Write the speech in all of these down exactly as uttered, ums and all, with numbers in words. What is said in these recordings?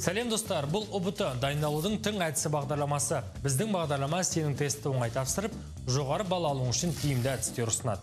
Сәлем достар, бұл ұбт дайындалудың тың әдісі бағдарламасы. Біздің бағдарлама сенің тестті оңай тапсырып, жоғары балл алуың үшін тиімді әдістер ұсынады.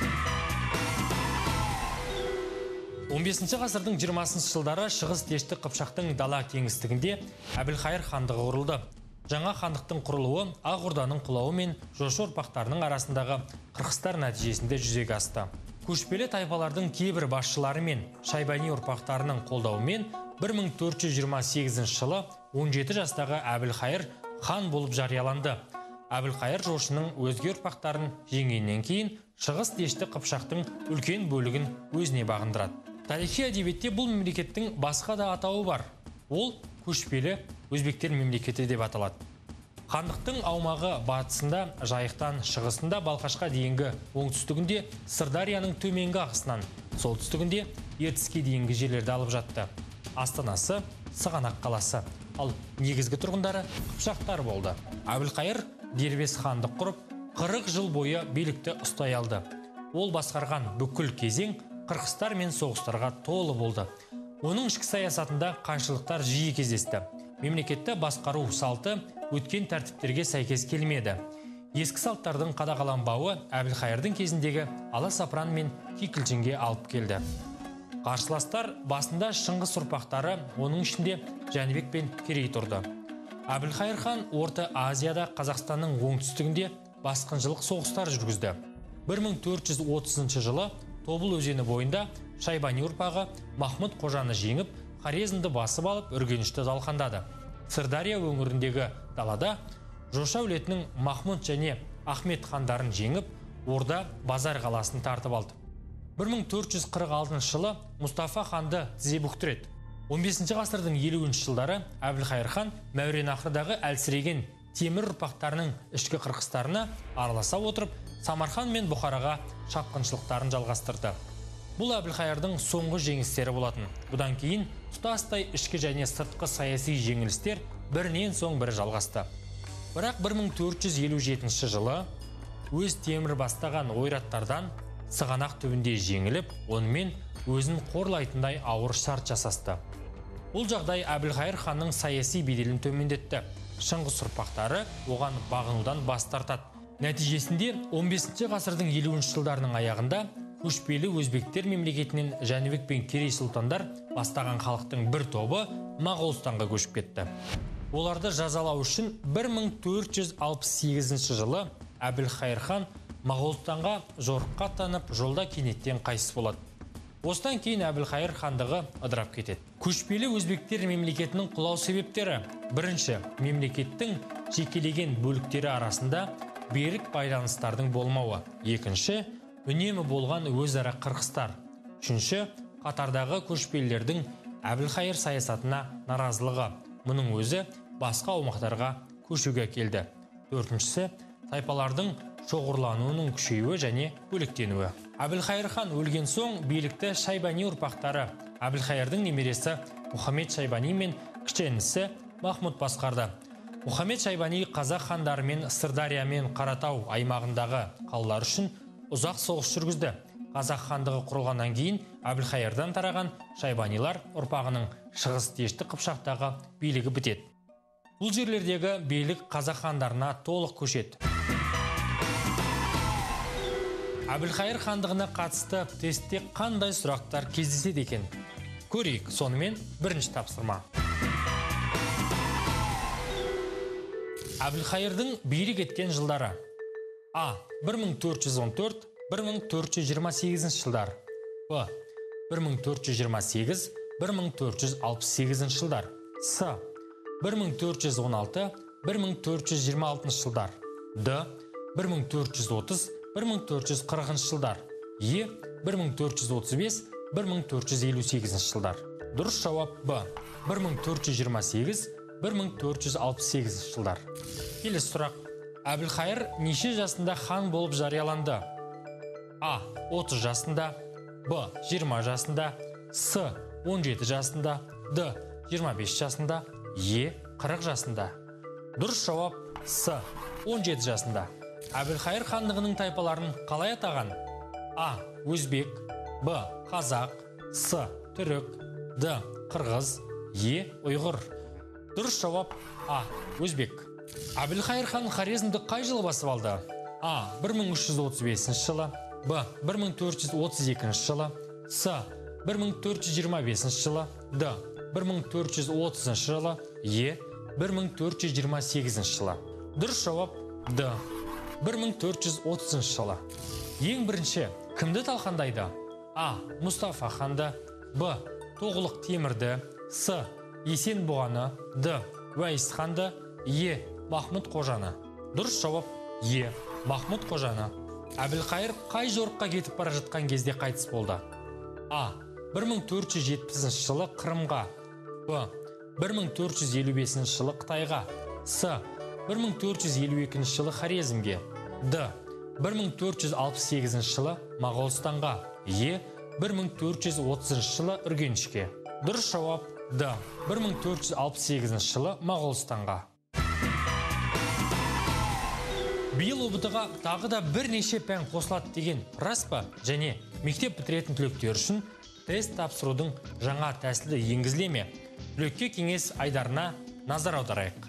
он бесінші ғасырдың жиырмасыншы жылдары Шығыс Дешті Қыпшақтың дала кеңістігінде Әбілқайыр хандығы құрылды. Жаңа хандықтың құрылуы Ақ Орданың құлауы мен жошы ұрпақтарының арасындағы қырқыстар нәтижесінде жүзеге асты. Көшпелі тайпалардың кейбір басшылары мен Шайбани ұрпақтарының қолдауымен бір мың төрт жүз жиырма сегізінші жылы он жеті жастағы Әбілқайыр хан болып жарияланды. Әбілқайыр жошының өзге ұрпақтарын жеңгеннен кейін Шығыс Дешті Қыпшақтың үлкен бөлігін өзіне бағындырады. Тарихи әдебиетте бұл мемлекеттің басқа да атауы бар. Ол көшпелі өзбектер мемлекеті деп аталады. Хандықтың аумағы батысында Жайықтан, шығысында Балқашқа дейінгі, оңтүстігінде Сырдарияның төменгі ағысынан, солтүстігінде Ертіске дейінгі жерлерді алып жатты. Астанасы Сығанақ қаласы, ал негізгі тұрғындары қыпшақтар болды. Әбілқайыр дербес хандық құрып, қырық жыл бойы билікті ұстай алды. Ол басқарған бүкіл кезең қырқыстар мен соғыстарға толы болды. Оның ішкі саясатында қайшылықтар жиі кездесті. Мемлекетті басқару салты өткен тәртіптерге сәйкес келмеді. Ескі салттардың қадағаланбауы Әбілқайырдың кезіндегі аласапыран мен кикілжіңге алып келді. Қарсыластар басында Шыңғыс ұрпақтары, оның ішінде Жәнібек пен Керей тұрды. Әбілқайыр хан Орта Азияда Қазақстанның оңтүстігінде басқыншылық соғыстар жүргізді. бір мың төрт жүз отызыншы жылы Тобыл өзені бойында Шайбани ұрпағы Махмұд Қожаны жеңіп, Хорезмді басып алып, Үргенішті талқандады. Сырдария өңіріндегі далада жошы әулетінің Махмұд және Ахмет хандарын жеңіп, Орда Базар қаласын тартып алды. бір мың төрт жүз қырық алтыншы жылы Мұстафа ханды тізе бүктіреді. он бесінші ғасырдың елуінші жылдары Әбілқайыр хан Мәуереннахрдағы әлсіреген темір ұрпақтарының ішкі қырқыстарына араласа отырып, Самарқан мен Бұхараға шапқыншылықтарын жалғастырды. Бұл Әбілқайырдың соңғы жеңістері болатын. Бұдан кейін тұтастай ішкі және сыртқы саяси жеңілістер бірінен соң бірі жалғасты. Бірақ бір мың төрт жүз елу жетінші жылы өз темір бастаған ойраттардан Сығанақ түбінде жеңіліп, онымен өзін қорлайтындай ауыр шарт жасасты. Бұл жағдай Әбілқайыр ханның саяси беделін төмендетті. Шыңғыс ұрпақтары оған бағынудан бас тартады. Нәтижесінде он бесінші ғасырдың елуінші жылдарының аяғында көшпелі өзбектер мемлекетінен Жәнібек пен Керей сұлтандар бастаған халықтың бір тобы Моғолстанға көшіп кетті. Оларды жазалау үшін бір мың төрт жүз алпыс сегізінші жылы Әбілқайыр хан Моғолстанға жорыққа аттанып, жолда кенеттен қайтыс болады. Осыдан кейін Әбілқайыр хандығы ыдырап кетеді. Көшпелі өзбектер мемлекетінің құлау себептері: бірінші, мемлекеттің жекелеген бөліктері арасында берік байланыстардың болмауы. Екінші, үнемі болған өзара қырқыстар. Үшінші, қатардағы көшпелілердің Әбілқайыр саясатына наразылығы. Мұның өзі басқа аумақтарға көшуге келді. Төртіншісі, тайпалардың шоғырлануының күшеюі және бөліктенуі. Әбілқайыр хан өлген соң билікті Шайбани ұрпақтары Әбілқайырдың немересі Мұхаммед Шайбани мен кіші інісі Махмұд басқарды. Мұхаммед Шайбани қазақ хандары мен Сырдария мен Қаратау аймағындағы қалалар үшін ұзақ соғыс жүргізді. Қазақ хандығы құрылғаннан кейін Әбілқайырдан тараған Шайбанилар ұрпағының Шығыс Дешті Қыпшақтағы билігі бітеді. Бұл жерлердегі билік қазақ хандарына толық көшеді. Әбілқайыр хандығына қатысты тестте қандай сұрақтар кездеседі екен? Көрейік, сонымен бірінші тапсырма. Әбілқайырдың билік еткен жылдары: А. бір мың төрт жүз он төрт - бір мың төрт жүз жиырма сегізінші жылдар. Б. бір мың төрт жүз жиырма сегіз - бір мың төрт жүз алпыс сегізінші жылдар. С. бір мың төрт жүз он алты - бір мың төрт жүз жиырма алтыншы жылдар. Д. бір мың төрт жүз отыз - бір мың төрт жүз қырқыншы жылдар. Е. бір мың төрт жүз отыз бес - бір мың төрт жүз елу сегізінші жылдар. Дұрыс жауап Б. бір мың төрт жүз жиырма сегіз - бір мың төрт жүз алпыс сегізінші жылдар. Келесі сұрақ. Әбілқайыр неше жасында хан болып жарияланды? А. отыз жасында. Б. жиырма жасында. С. он жеті жасында. Д. жиырма бес жасында. Е. қырық жасында. Дұрыс жауап С. он жеті жасында. Әбілқайыр хандығының тайпаларын қалай атаған? А. өзбек. Б. қазақ. С. түрік. Д. қырғыз. Е. Ұйғыр. Дұрыс жауап А. Өзбек. Әбілқайыр хан Хорезмді қай жылы басып алды? А. бір мың үш жүз отыз бесінші жылы. Б. бір мың төрт жүз отыз екінші жылы. С. бір мың төрт жүз жиырма бесінші жылы. Д. бір мың төрт жүз отызыншы жылы. Е. бір мың төрт жүз жиырма сегізінші жылы. Дұрыс жауап Д. бір мың төрт жүз отызыншы жылы. Ең бірінші кімді талқандайды? А. Мұстафа ханды. Б. Тоғылық Темірді. С. Есен Бұғаны. Д. Уәйіс ханды. Е. Махмұд Қожаны. Дұрыс жауап Е. Махмұд Қожаны. Әбілқайыр қай жорыққа кетіп бара жатқан кезде қайтыс болды? А. бір мың төрт жүз жетпісінші жылы Қырымға. Б. бір мың төрт жүз елу бесінші жылы Қытайға. С. бір мың төрт жүз елу екінші жылы Хорезмге. Д. бір мың төрт жүз алпыс сегізінші жылы Моғолстанға. Е. бір мың төрт жүз отызыншы жылы Үргенішке. Дұрыс жауап Д. бір мың төрт жүз алпыс сегізінші жылы Моғолстанға. Биыл ұ бэ тэ-ға тағы да бірнеше пән қосылады деген рас па? Және мектеп бітіретін түлектер үшін тест тапсырудың жаңа тәсілі енгізіле ме? Түлекке кеңес айдарына назар аударайық.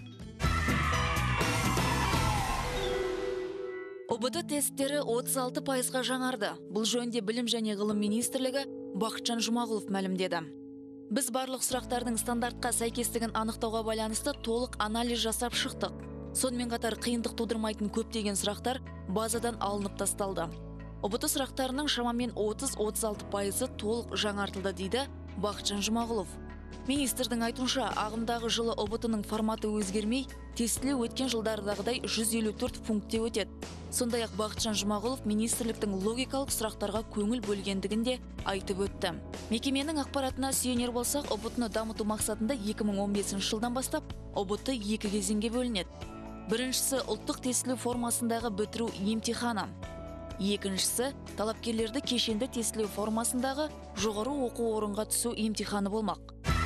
ұ бэ тэ тесттері отыз алты пайызға жаңарды. Бұл жөнінде Білім және ғылым министрлігі Бақытжан Жұмағұлов мәлімдеді. Біз барлық сұрақтардың стандартқа сәйкестігін анықтауға байланысты толық анализ жасап шықтық. Сонымен қатар қиындық тудырмайтын көптеген сұрақтар базадан алынып тасталды. ұ бэ тэ сұрақтарының шамамен отыз отыз алты пайызы толық жаңартылды дейді Бақытжан Жұмағұлов. Министрдің айтуынша, ағымдағы жылы ұ бэ тэ-ның форматы өзгермей, тестілеу өткен жылдардағыдай жүз елу төрт пунктте өтеді. Сондай-ақ Бақытжан Жұмағұлов министрліктің логикалық сұрақтарға көңіл бөлгендігін де айтып өтті. Мекеменің ақпаратына сүйенер болсақ, ұ бэ тэ-ны дамыту мақсатында екі мың он бесінші жылдан бастап ұ бэ тэ екі кезеңге бөлінеді. Біріншісі ұлттық тестілеу формасындағы бітіру емтиханы. Екіншісі талапкерлерді кешенді тестілеу формасындағы жоғары оқу орынға түсу емтиханы болмақ.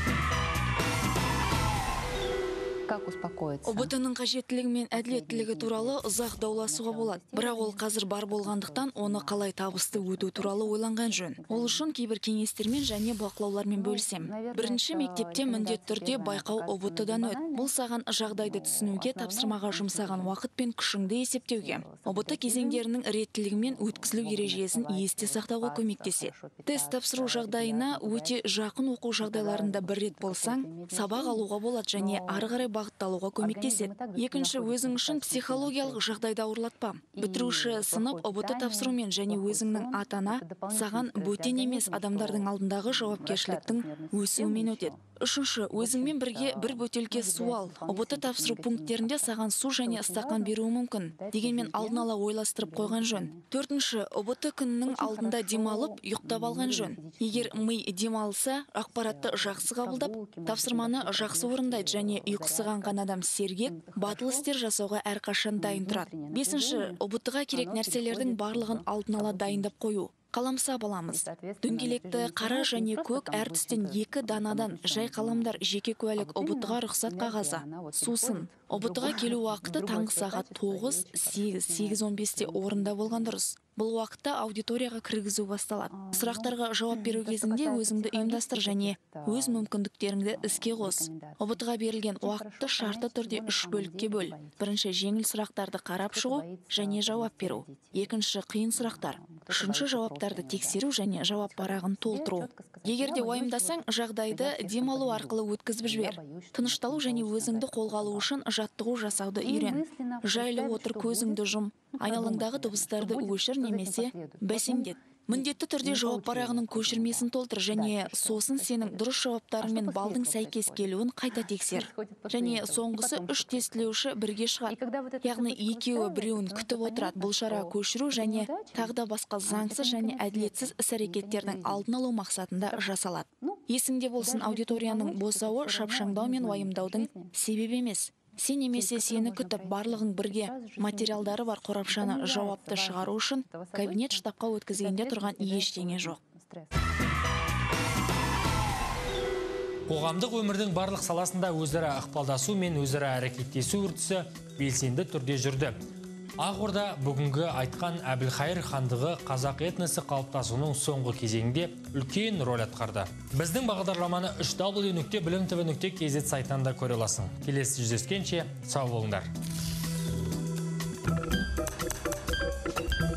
ұ бэ тэ-ның қажеттілігі мен әділеттілігі туралы ұзақ дауласуға болады. Бірақ ол қазір бар болғандықтан, оны қалай табысты өту туралы ойланған жөн. Ол үшін кейбір кеңестермен және бақылаулармен бөлсем. Бірінші, мектепте міндетті түрде байқау ұ бэ тэ-дан өт. Бұл саған жағдайды түсінуге, тапсырмаға жұмсаған уақыт пен күшіңді есептеуге, ұ бэ тэ кезеңдерінің реттілігі мен өткізілу ережесін есте сақтауға көмектеседі. Тест тапсыру жағдайына өте жақын оқу жағдайларында бір рет болсаң, сабақ алуға болады және ары қарай бағытталуға көмектеседі. Екінші, өзің үшін психологиялық жағдайда ауырлатпа. Бітіруші сынып ұ бэ тэ тапсырумен және өзіңнің ата-ана саған бөтен емес адамдардың алдындағы жауапкершіліктің өсуімен өтеді. Үшінші, өзіңмен бірге бір бөтелке су ал. ұ бэ тэ тапсыру пункттерінде саған су және стақан беруі мүмкін. Дегенмен алдын ала ойластырып қойған жөн. Төртінші, ұ бэ тэ күннің алдында демалып, ұйықтап алған жөн. Егер ми демалса, ақпаратты жақсы қабылдап, тапсырманы жақсы орындайды және ұйқысы қанған адам сергек, батыл істер жасауға әрқашан дайын тұрады. Бесінші, ұ бэ тэ-ға керек нәрселердің барлығын алдын ала дайындап қою. Қаламсап аламыз. Дөңгелекті қара және көк әр түстен екі данадан жай қаламдар, жеке куәлік, ұ бэ тэ-ға рұқсат қағазы, сусын. ұ бэ тэ-ға келу уақыты таңғы сағат тоғыз, сегіз, сегіз он бесте орында болған дұрыс. Бұл уақытта аудиторияға кіргізу басталады. Сұрақтарға жауап беру кезінде өзіңді ұйымдастыр және өз мүмкіндіктеріңді іске қос. ұ бэ тэ-ға берілген уақытты шартты түрде үш бөлікке бөл. Бірінші, жеңіл сұрақтарды қарап шығу және жауап беру. Екінші, қиын сұрақтар. Үшінші, жауаптарды тексеру және жауап парағын толтыру. Егер де уайымдасаң, жағдайды демалу арқылы өткізіп жібер. Тынышталу және өзіңді қолға алу үшін жаттығу жасауды үйрен. Жайлы отыр, көзіңді жұм. Айналаңдағы дыбыстарды өшір немесе бәсеңдет. Міндетті түрде жауап парағының көшірмесін толтыр және сосын сенің дұрыс жауаптарың мен балдың сәйкес келуін қайта тексер. Және соңғысы үш тестілеуші бірге шығады. Яғни екеуі біреуін күтіп отырады. Бұл шара көшіру және тағы да басқа заңсыз және әділетсіз іс-әрекеттердің алдын алу мақсатында жасалады. Есіңде болсын, аудиторияның босауы шапшаңдау мен уайымдаудың себебі емес. Сен немесе сені күтіп барлығың бірге материалдары бар қорапшаны жауапты шығару үшін кабинет штабқа өткізгенде тұрған ештеңе жоқ. Қоғамдық өмірдің барлық саласында өзара ықпалдасу мен өзара әрекеттесу үрдісі белсенді түрде жүрді. Ақ Орда бүгінгі айтқан Әбілқайыр хандығы қазақ этносы қалыптасуының соңғы кезеңінде үлкен рөл атқарды. Біздің бағдарламаны үш дабл ю нүкте білім тв нүкте кз сайтынан да көре аласың. Келесі жүздескенше сау болыңдар.